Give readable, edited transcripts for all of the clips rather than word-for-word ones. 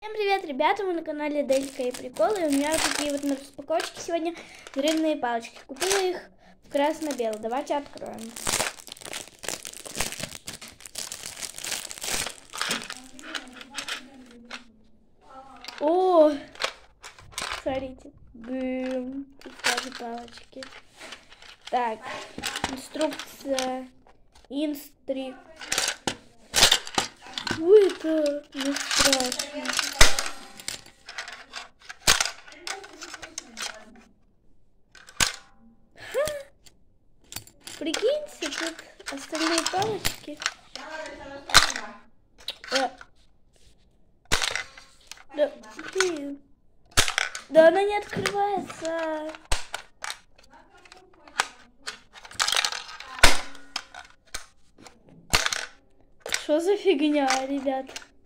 Всем привет, ребята, мы на канале Делька и Приколы, и у меня вот такие вот на распаковочке сегодня взрывные палочки. Купила их в красно-бело. Давайте откроем. О, смотрите, бум, тут тоже палочки. Так, инструкция, инстрик. Ой, это не страшно. Прикиньте, тут остальные палочки. Да, блин. Да она не открывается. Что за фигня, ребят?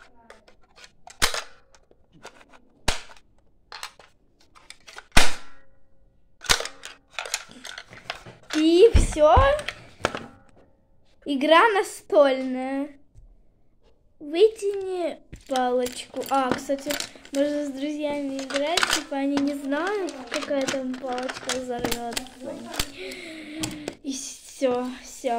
И все. Игра настольная. Вытяни палочку. А, кстати, можно с друзьями играть, типа они не знают, какая там палочка взорвется. И все.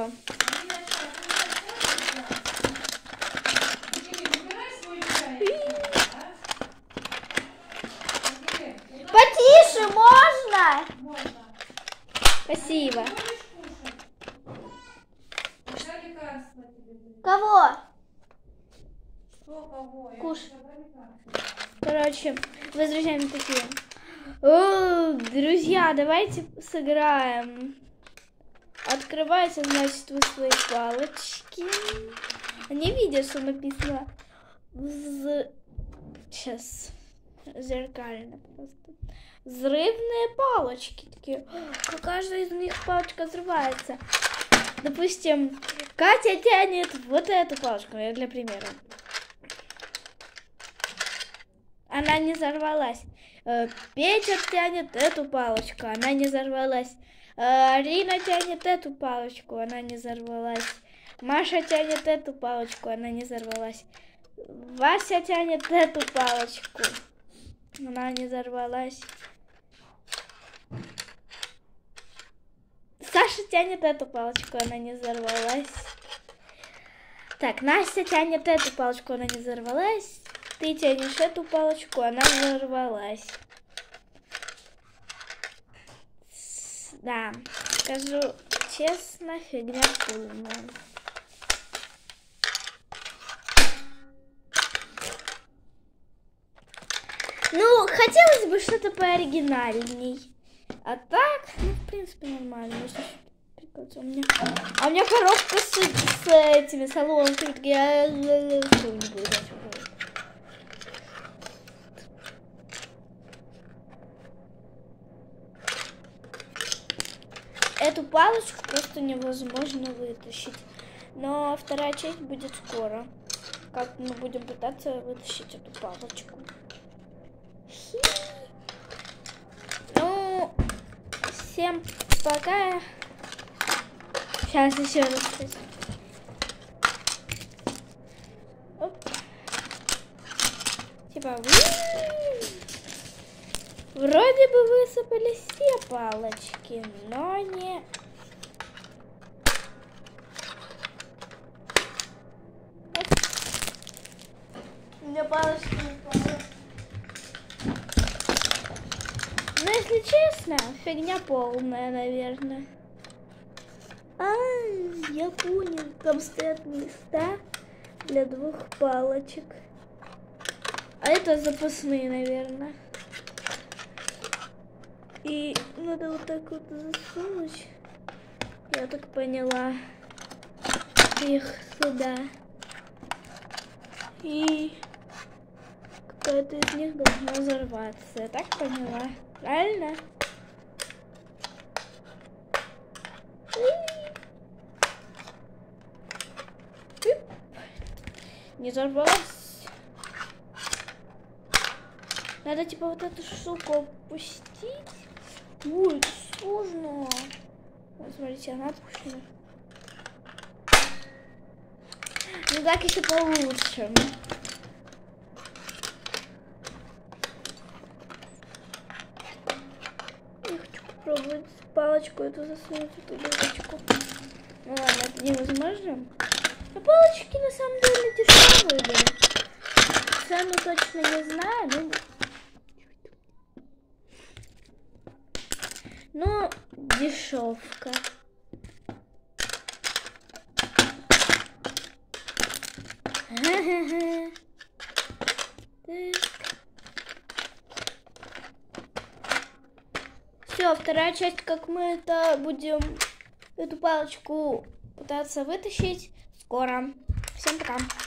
Потише, можно? Спасибо. Кого? Куш. Короче, вы с друзьями такие. О, друзья, давайте сыграем. Открывайте, значит, вы свои палочки. Они видят, что написано. Сейчас. Зеркально просто. Взрывные палочки. Такие. Каждая из них палочка взрывается. Допустим, Катя тянет вот эту палочку, я для примера. Она не взорвалась. Петя тянет эту палочку, она не взорвалась. Арина тянет эту палочку, она не взорвалась. Маша тянет эту палочку, она не взорвалась. Вася тянет эту палочку, она не взорвалась. Саша тянет эту палочку, она не взорвалась. Так, Настя тянет эту палочку, она не взорвалась. Ты тянешь эту палочку, она взорвалась. Да, скажу честно, фигня полная. Ну, хотелось бы что-то пооригинальней. А так, ну, в принципе, нормально. Можно прикольно. У меня коробка с этими соломками. Я не буду дать. Эту палочку просто невозможно вытащить. Но вторая часть будет скоро. Как мы будем пытаться вытащить эту палочку. Ну, всем пока. Сейчас еще раз. Оп. Типа, вроде бы высыпали все палочки, но не... У меня палочки не упали. Но если честно, фигня полная, наверное. Я понял. Там стоят места для двух палочек. А это запасные, наверное. И надо вот так вот засунуть. Я так поняла. Их сюда. И какая-то из них должна взорваться. Я так поняла. Правильно? Не взорвалась. Надо типа вот эту штуку опустить. Ой, это сложно. Вот, смотрите, она отпущена. Ну так еще получше. попробовать палочку эту засунуть в эту дырочку. Ну ладно, это невозможно. Но палочки на самом деле дешевые были. Цену точно не знаю, но дешевка. Все, вторая часть, как мы это будем эту палочку пытаться вытащить скоро. Всем пока.